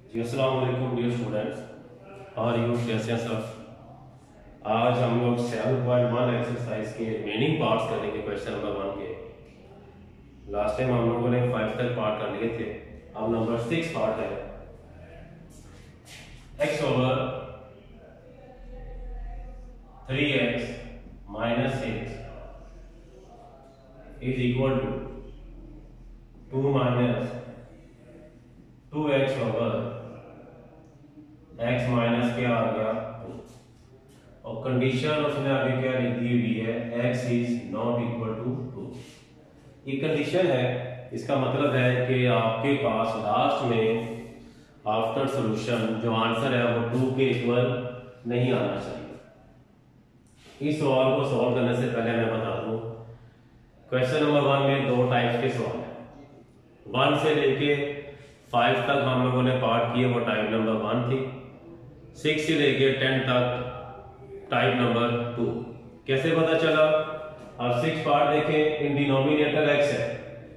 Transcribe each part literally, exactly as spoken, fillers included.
जी अस्सलाम वालेकुम dear students, how are you? कैसे हैं सब? आज हम लोग सेवन पॉइंट वन एक्सरसाइज के रिमेनिंग पार्ट्स करेंगे क्वेश्चन नंबर वन के। लास्ट टाइम हम लोगों ने फाइव तक पार्ट कर लिए थे, अब नंबर सिक्स पार्ट है। X over three x minus six is equal to two minus two x over x minus क्या आ गया टू, और कंडीशन उसने आगे क्या लिख दी हुई है, x is not equal to two. ये कंडीशन है, इसका मतलब है कि आपके पास लास्ट में आफ्टर सॉल्यूशन जो आंसर है वो टू के इक्वल नहीं आना चाहिए। इस सवाल को सॉल्व करने से पहले मैं बता दूं, क्वेश्चन नंबर वन में दो टाइप्स के सवाल है। वन से लेके फाइव तक हम लोगों ने पार्ट किए, वो टाइप नंबर वन थी। सिक्स से लेके टेन तक टाइप नंबर टू। कैसे पता चला? अब सिक्स पार्ट देखें, इन डिनोमिनेटर एक्स है।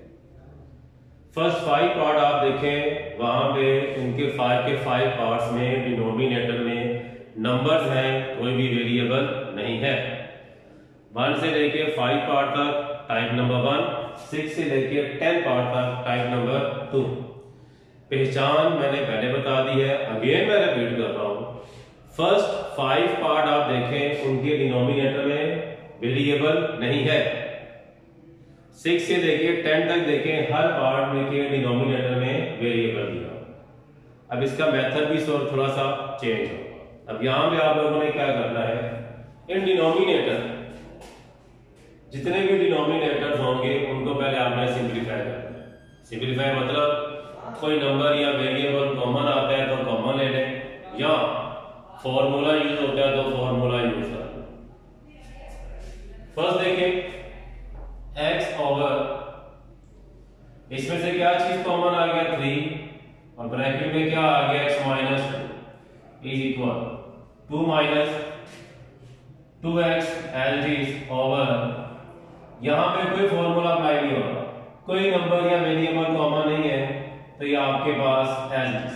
फर्स्ट फाइव पार्ट आप देखें, वहां पे उनके फाइव के फाइव पार्ट्स में डिनोमिनेटर में नंबर्स हैं, कोई भी वेरिएबल नहीं है। वन से लेके फाइव पार्ट तक टाइप नंबर वन, सिक्स से लेके टेन पार्ट तक टाइप नंबर टू। पहचान मैंने पहले बता दी है, अगेन मैं रिपीट कर रहा हूं। फर्स्ट फाइव पार्ट आप देखें, उनके डिनोमिनेटर में वेरिएबल नहीं है। सिक्स से लेके टेन तक देखें, हर पार्ट में के डिनोमिनेटर में वेरिएबल दिया। अब इसका मेथड भी थोड़ा सा चेंज होगा। अब यहां पे आप लोगों ने क्या करना है, इन डिनोमिनेटर जितने भी डिनोमिनेटर्स होंगे उनको पहले आपने सिंप्लीफाई करना है। सिंप्लीफाई मतलब कोई नंबर या वेरिएबल कॉमन आता है तो कॉमन ले लें, या फॉर्मूला यूज होता है तो फॉर्मूला यूज कर लें। फर्स्ट देखें, x ओवर, इसमें से क्या चीज कॉमन आ गया, थ्री, और ब्रैकेट में क्या आ गया, x minus two is equal to minus two x L G over, यहां पे कोई फॉर्मूला अप्लाई नहीं होगा, कोई नंबर या वेरिएबल कॉमन नहीं है, तो ये आपके पास एज इज।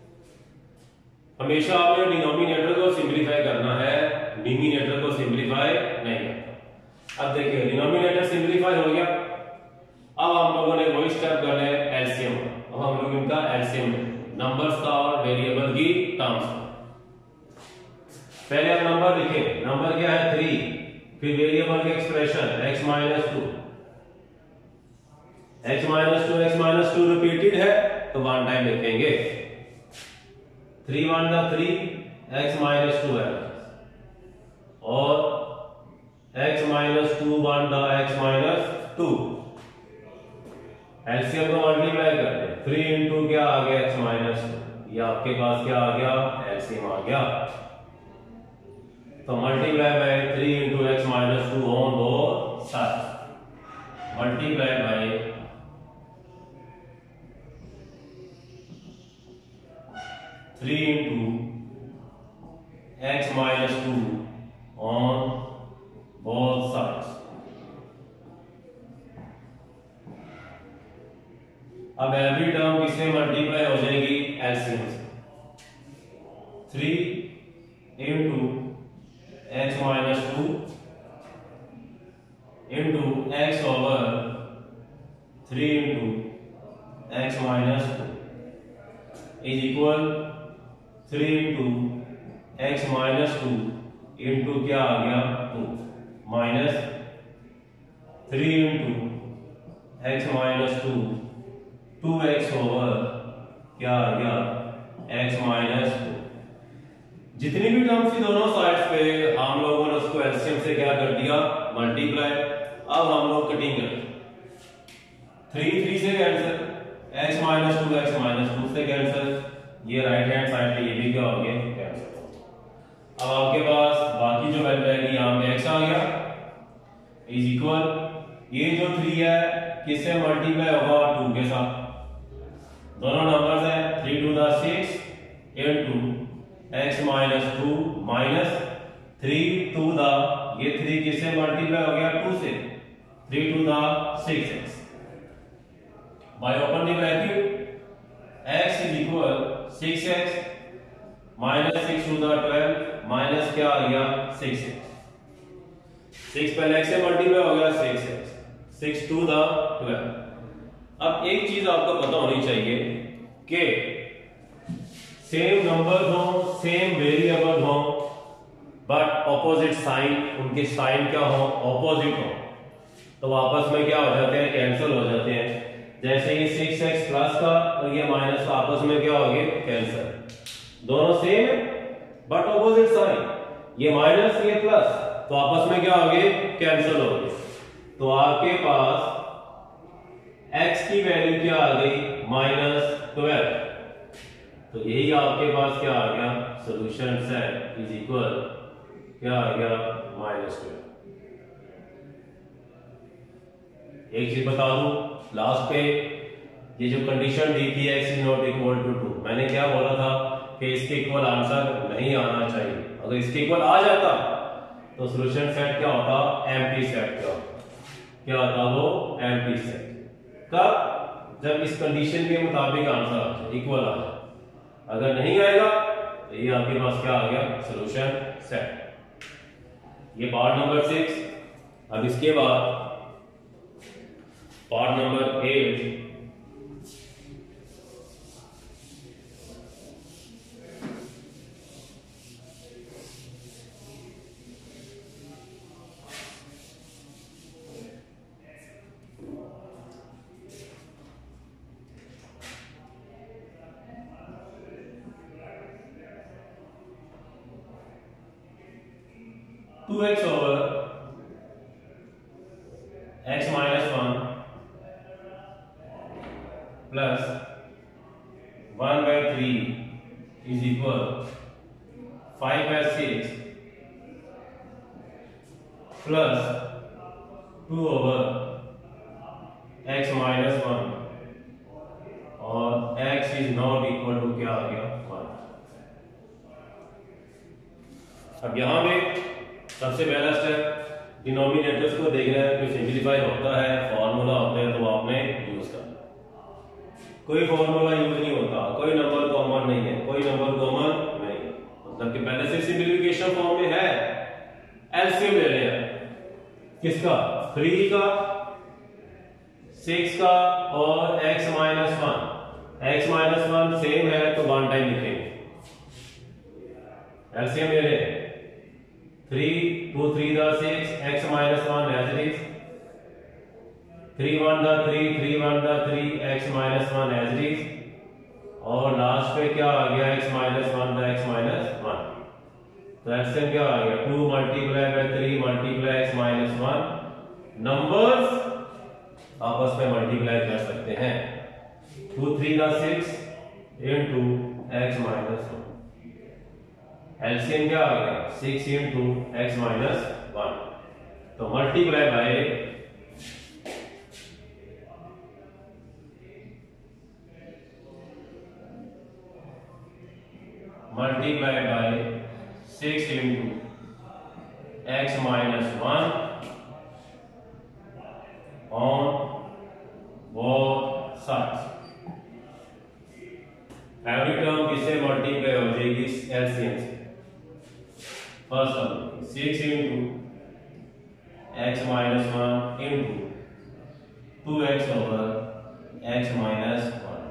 हमेशा आपने डिनोमिनेटर को सिंप्लीफाई करना है, डिनोमिनेटर को सिंप्लीफाई नहीं करना। अब देखिए डिनोमिनेटर सिंप्लीफाई हो गया, अब हम लोगों ने वही स्टेप करना है एलसीएम। अब हम लोग इनका एलसीएम नंबर्स का और वेरिएबल की टर्म्स का। पहले हम नंबर लिखें, नंबर क्या है थ्री, फिर वेरिएबल की expression x minus two, x minus two x minus two repeated है तो वन टाइम लिखेंगे, थ्री वन दा थ्री, x माइनस टू है, और x माइनस टू वन दा x माइनस टू, एलसीएम को मल्टीप्लाई करते हैं, थ्री इंटू क्या आ गया, x माइनस टू, ये आपके पास क्या आ गया, एलसीएम आ गया। तो multiply by three into x minus two on both sides, multiply by three into x minus two on both sides. अब एवरी टर्म किससे मल्टीप्लाई हो जाएगी, एलसीएम से। Three into x minus two into x over three into x minus two is equal three into x minus two into क्या आ गया, two, minus three into x minus two, two x over क्या आ गया, x minus to. जितनी भी terms थी दोनों साइड्स पे, हम लोगों ने उसको एलसीएम से क्या कर दिया, मल्टीप्लाई। अब हम लोग कटिंग करें, थ्री थ्री से cancel, x minus two x minus two से कैंसिल, ये राइट हैंड साइड पे ये भी क्या हो गया, कैंसिल। अब आपके पास बाकी जो वैल्यू रहेगी, यहां पे x आ गया इज इक्वल, ये जो थ्री है किससे मल्टीप्लाई होगा, टू के साथ, दोनों नंबर्स हैं, three two the six into x minus two minus three two the, ये थ्री किससे मल्टीप्लाई हो गया, टू से, three two the six x, by open the bracket x is equal six x minus six two the twelve minus क्या आ गया six x. Six पहले x से मल्टीप्लाई हो गया six x six two the twelve. अब एक चीज आपको पता होनी चाहिए कि सेम नंबर हो सेम वेरिएबल हो बट ऑपोजिट साइन, उनके साइन क्या हो ऑपोजिट हो, तो आपस में क्या हो जाते हैं कैंसिल हो जाते हैं। जैसे ये सिक्स एक्स प्लस का और ये माइनस का आपस में क्या हो गए कैंसिल, दोनों सेम है बट ऑपोजिट साइन, ये माइनस ये प्लस, तो आपस में क्या हो गए कैंसिल हो गए। तो आपके पास x की वैल्यू क्या आ गई माइनस ट्वेल्व, तो यही आपके पास क्या आ गया सॉल्यूशन सेट इज इक्वल क्या आ गया माइनस ट्वेल्व। एक चीज बता दूं लास्ट पे, ये जो कंडीशन दी थी x is not equal to two, मैंने क्या बोला था कि इसके इक्वल आंसर नहीं आना चाहिए, अगर इसके इक्वल आ जाता तो सॉल्यूशन सेट क्या होता एम्प्टी सेट क्या होता, क्या होता वो एम्प्टी सेट। कब? जब इस कंडीशन के मुताबिक आंसर आ जाए इक्वल आ जाए, अगर नहीं आएगा तो ये आपके पास क्या आ गया सॉल्यूशन सेट। ये पार्ट नंबर सिक्स। अब इसके बाद part number eight, two x over x minus one plus one by three is equal five by six plus two over x minus one और x is not equal to क्या आ गया one. अब यहां पे सबसे पहला स्टेप डिनोमिनेटर्स को देखना है, कोई सिंपलीफाई होता है फॉर्मूला होता है तो आपने यूज करना। कोई फॉर्मूला यूज नहीं होता, कोई नंबर कॉमन नहीं है, कोई नंबर कॉमन नहीं है, मतलब कि पहले से सिंपलीफिकेशन फॉर्म में है। एलसीएम ले रहे हैं किसका थ्री का सिक्स का और x minus one, x minus one same है तो वन टाइम लिखेंगे। एलसीएम ले रहे हैं three two three the six x minus one as it is, three one the three three one the three x minus one as it is, और last पे क्या आ गया x minus one the x minus one. तो LCM क्या आ गया two multiply by three multiply x minus one. Numbers आपस में मल्टीप्लाई कर सकते हैं, two three the six into x minus one. LCM क्या आ गया six into x minus one, तो multiply by multiply by six into x minus one on both sides. Every term किससे मल्टीप्लाई हो जाएगी एलसीएम से। First term six into x minus one into two x over x minus one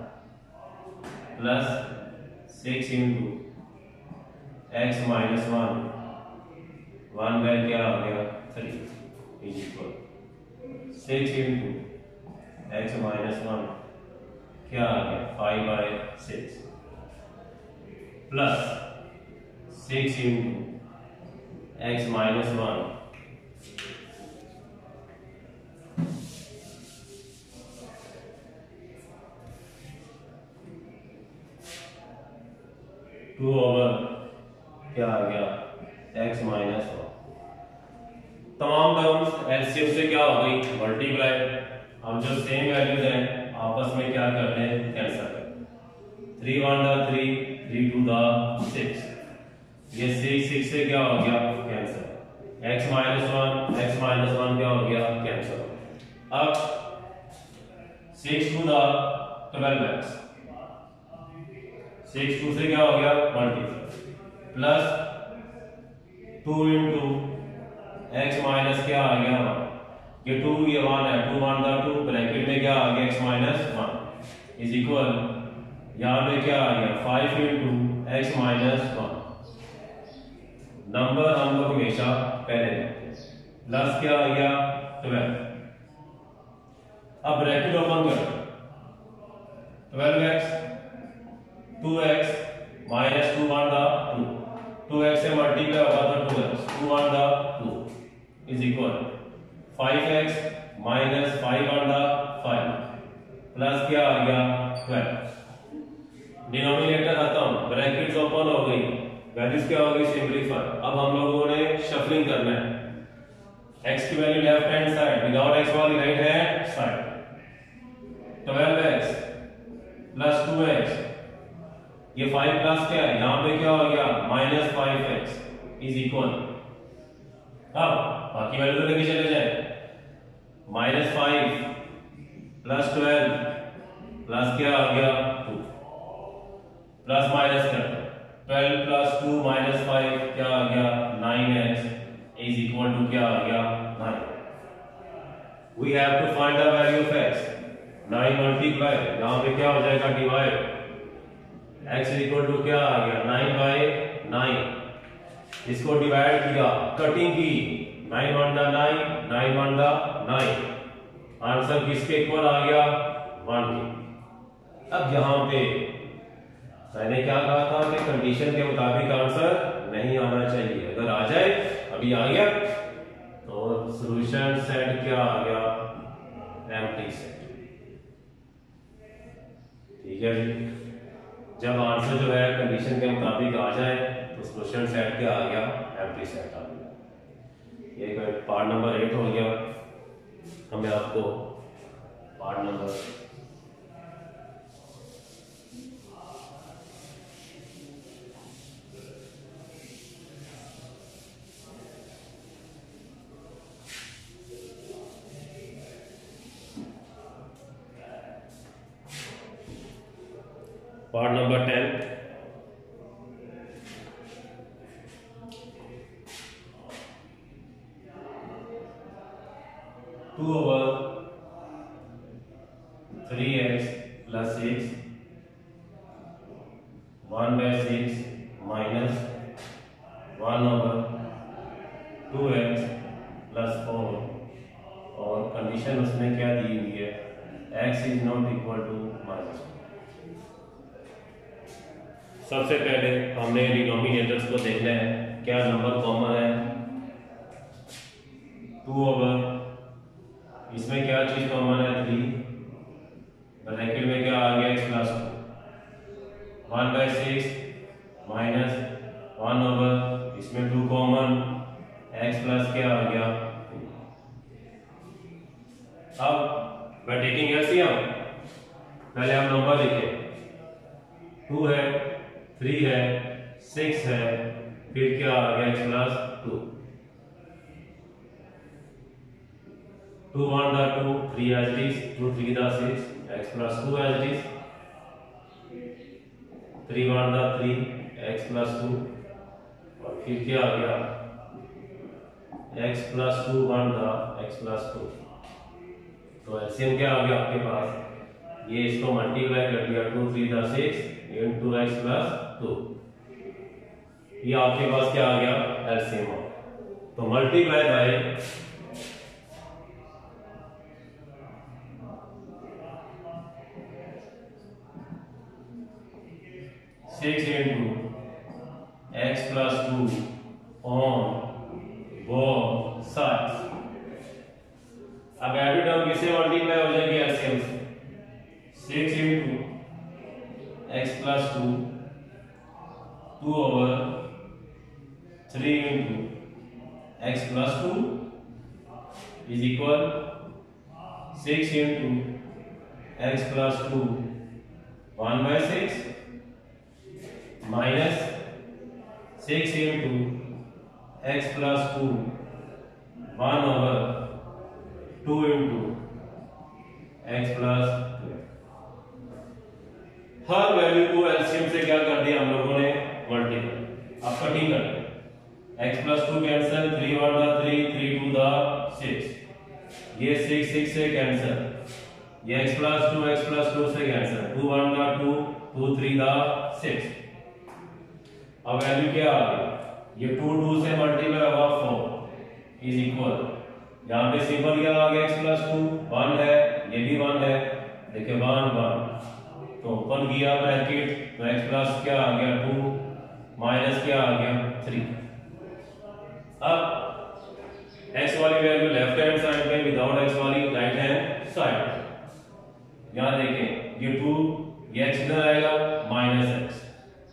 plus six into x minus one, one by क्या आ गया three is equal six into x minus one क्या आ गया five by six plus six into x minus one two over क्या आ गया x minus one. तमाम टर्म्स एलसीएम से क्या हो गई मल्टीप्लाई। हम जो सेम वैल्यूज हैं आपस में क्या करते हैं कैंसिल करते। Three one the three three two the six, ये सिक्स सिक्स से क्या हो गया cancel. X minus one x minus one क्या हो गया कैंसिल। अब six two the twelve x six two से क्या हो गया multiply plus two into x minus क्या आ गया ये टू ये वन है टू वन का टू ब्रैकेट में क्या आ गया x minus one is equal यहाँ पे क्या आ गया five into x minus one number हम लोग हमेशा पहले प्लस क्या आ गया ट्वेल्व। अब ब्रैकेट ओपन करो twelve x two x minus two one का टू टू एक्स से मल्टीप्लाई होगा तो टू एक्स टू वन का two is equal five x minus five one का फाइव प्लस क्या आ गया ट्वेल्व। डिनोमिनेटर खत्म ब्रैकेट्स ओपन हो गई वैल्यूज क्या होगी सिंपलीफाई। अब हम लोगों ने शफलिंग करना है x की value left hand side without x वाली right hand side twelve x plus two x ये फाइव प्लस क्या है यहां पे क्या हो गया minus five x is equal अब बाकी वैल्यू लेके चले जाए minus five plus twelve plus क्या आ गया टू प्लस माइनस कर twelve plus two minus five क्या आ गया nine x is equal to क्या आ गया nine. We have to find the value of x nine multiply यहां पे क्या हो जाएगा divide x is equal to क्या आ गया नाइन बाय नाइन इसको डिवाइड किया कटिंग की नाइन वन का नाइन नाइन वन का नाइन आंसर किसके इक्वल आ गया वन के। अब यहां पे मैंने क्या कहा था कि कंडीशन के मुताबिक आंसर नहीं आना चाहिए अगर आ जाए अभी आ गया तो सॉल्यूशन सेट क्या आ गया एम्प्टी सेट। ठीक है जी जब आंसर जो है कंडीशन के मुताबिक आ जाए तो सॉल्यूशन सेट क्या आ गया एम्प्टी सेट आ गया। ये पार्ट नंबर एट हो गया। हमें आपको part number part number ten two over three x plus six one by six minus one over two x plus four और कंडीशन उसमें क्या दी हुई है x is not equal to minus. सबसे पहले हमने डिनोमिनेटर्स को देखना है क्या नंबर कॉमन है टू ओवर इसमें क्या चीज कॉमन है थ्री ब्रैकेट में क्या आ गया x plus two one by six minus one over इसमें टू कॉमन एक्स प्लस क्या आ गया। अब बाय टेकिंग एलसीएम पहले हम नंबर लिखे टू है थ्री है सिक्स है फिर क्या आ गया x plus two two one the two three as it is two three the six x plus two as it is three one दा थ्री एक्स प्लस टू और फिर क्या आ गया x plus two one the x plus two तो LCM क्या आ गया आपके पास ये इसको मल्टीप्लाई कर दिया two three the six into x plus two ये आपके पास क्या आ गया एलसीएम तो multiply by six into x plus two on both sides. अब एवरी टर्म किससे मल्टीप्लाई हो जाएगी एलसीएम से six into x plus two two over three into x plus two is equal six into x plus two one by six minus six into x plus two one over to into x plus two. हर value को LCM से क्या कर दिया हम लोगों ने, multiple. अब कटिंग कर लें, x plus two cancel, three one दा three, three two the six, ये सिक्स सिक्स से कैंसिल, ये x plus two x plus two से cancel, two one the two, two three the six. अब value क्या आ गई, ये टू टू से मल्टीप्लाई हुआ फोर इज इक्वल, यहाँ पे सिंपल क्या आ गया, x प्लस टू वन है, ये भी वन है, देखिए वन वन, तो ओपन किया ब्रैकेट, तो x प्लस क्या आ गया टू, माइनस क्या आ गया थ्री। अब x वाली वैल्यू लेफ्ट हैंड साइड में, विदाउट x वाली राइट हैंड साइड। यहां देखें ये टू, ये x किधर आएगा, minus x,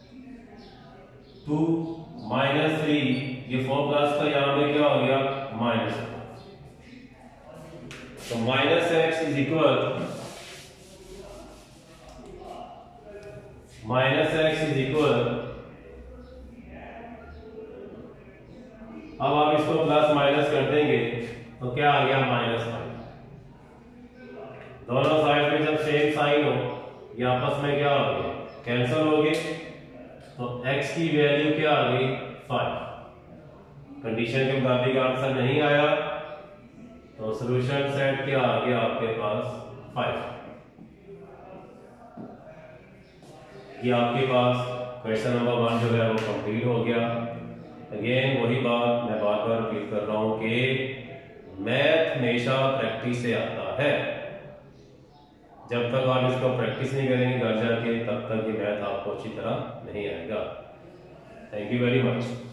two minus three, ये फोर प्लस का यहां पे क्या हो गया, माइनस। तो minus x is equal, minus x is equal, अब आप इसको प्लस माइनस कर देंगे तो क्या आ गया, माइनस फाइव। दोनों साइड में जब सेम साइन हो, ये आपस में क्या हो गए, कैंसिल हो गए, तो x की वैल्यू क्या आ गई, फाइव। कंडीशन के मुताबिक आंसर नहीं आया, तो सॉल्यूशन सेट क्या आ गया आपके पास, फाइव। ये आपके पास क्वेश्चन नंबर वन जो है वो कंप्लीट हो गया। अगेन वही बात मैं बार बार रिपीट कर रहा हूं कि मैथ हमेशा प्रैक्टिस से आता है। जब तक आप इसको प्रैक्टिस नहीं करेंगे घर जाके, तब तक ये मैथ आपको अच्छी तरह नहीं आएगा। Thank you very much.